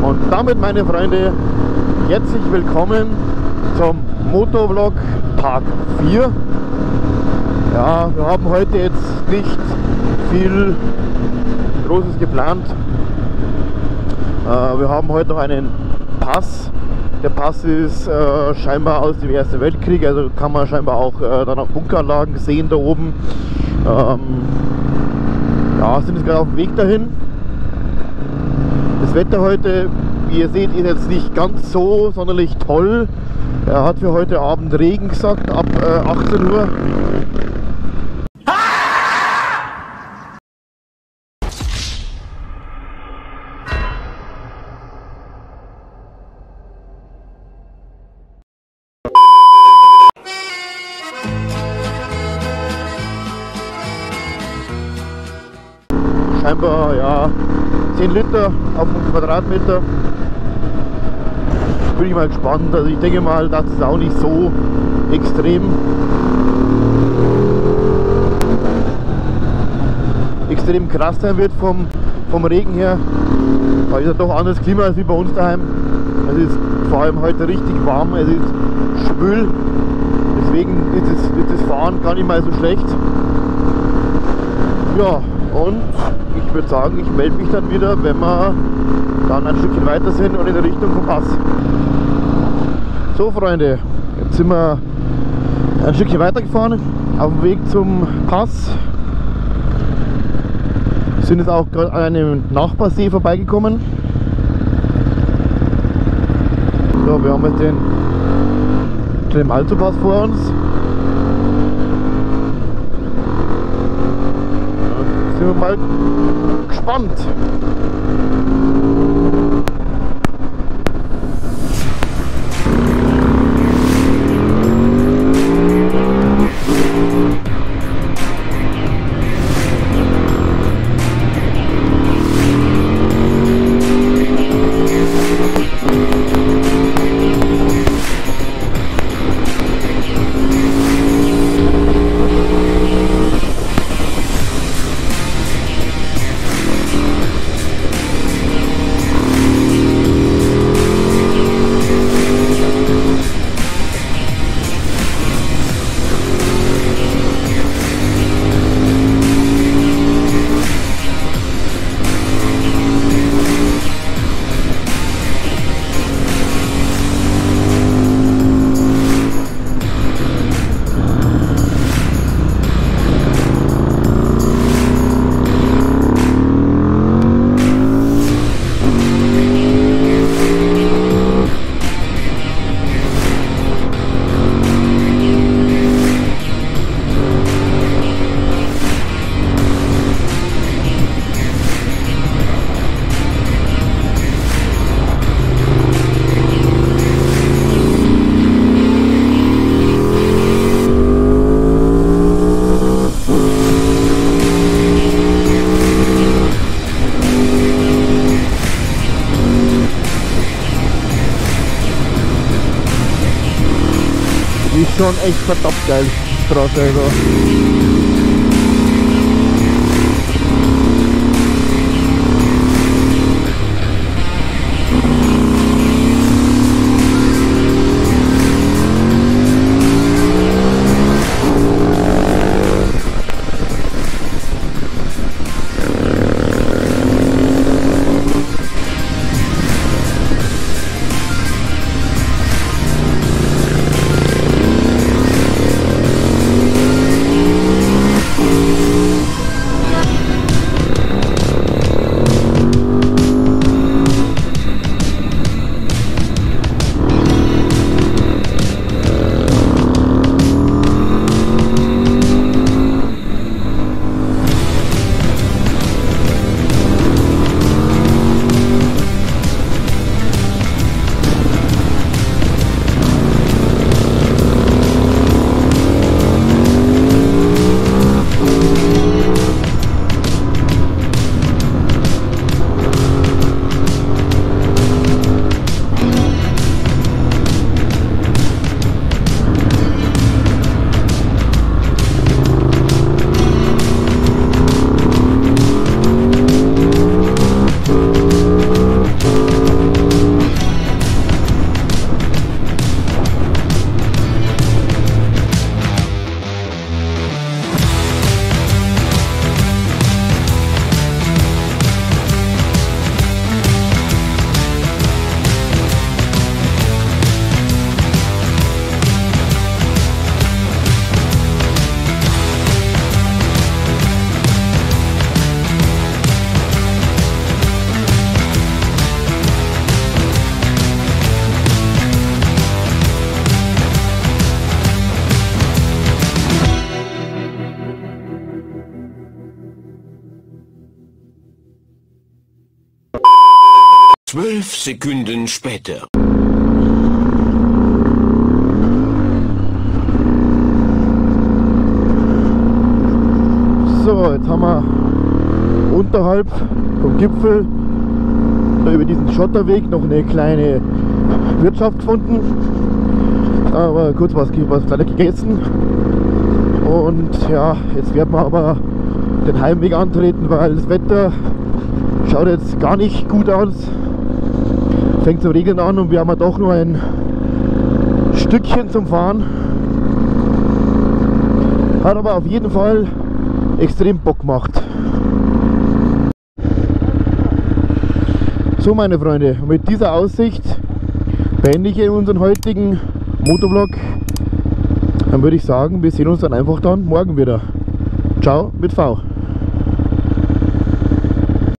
Und damit, meine Freunde, herzlich willkommen zum Motovlog Tag 4. Ja, wir haben heute jetzt nicht viel Großes geplant. Wir haben heute noch einen Pass. Der Pass ist scheinbar aus dem Ersten Weltkrieg, also kann man scheinbar auch dann auf Bunkeranlagen sehen da oben. Ja, sind jetzt gerade auf dem Weg dahin. Das Wetter heute, wie ihr seht, ist jetzt nicht ganz so sonderlich toll. Er hat für heute Abend Regen gesagt, ab 18 Uhr. Scheinbar, ja, 10 Liter auf einen Quadratmeter. Bin ich mal gespannt. Also ich denke mal, das ist auch nicht so extrem krass sein wird vom Regen her. Weil es ja doch anderes Klima als wie bei uns daheim. Es ist vor allem heute richtig warm, es ist schwül. Deswegen ist das Fahren gar nicht mal so schlecht. Ja, und ich würde sagen, ich melde mich dann wieder, wenn wir dann ein Stückchen weiter sind und in der Richtung vom Pass. So Freunde, jetzt sind wir ein Stückchen weiter gefahren, auf dem Weg zum Pass. Sind jetzt auch gerade an einem Nachbarsee vorbeigekommen. So, wir haben jetzt den Alto-Pass vor uns. Da sind wir mal gespannt. Die ist schon echt verdammt geil, die Straße. Also. 12 Sekunden später. So, jetzt haben wir unterhalb vom Gipfel da über diesen Schotterweg noch eine kleine Wirtschaft gefunden. Da haben wir kurz was Kleines gegessen. Und ja, jetzt werden wir aber den Heimweg antreten, weil das Wetter schaut jetzt gar nicht gut aus. Fängt zum Regnen an und wir haben ja doch nur ein Stückchen zum Fahren. Hat aber auf jeden Fall extrem Bock gemacht. So meine Freunde, mit dieser Aussicht beende ich unseren heutigen Motovlog. Dann würde ich sagen, wir sehen uns dann einfach dann morgen wieder. Ciao mit V.